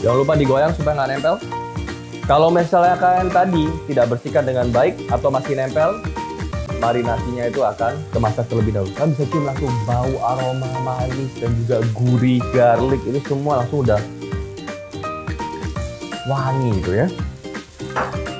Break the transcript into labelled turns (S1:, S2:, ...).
S1: Jangan lupa digoyang supaya nggak nempel. Kalau misalnya kalian tadi tidak bersihkan dengan baik atau masih nempel, marinasinya itu akan kemasak terlebih dahulu. Kalian bisa cium langsung bau aroma manis dan juga gurih garlic, itu semua langsung udah wangi gitu ya.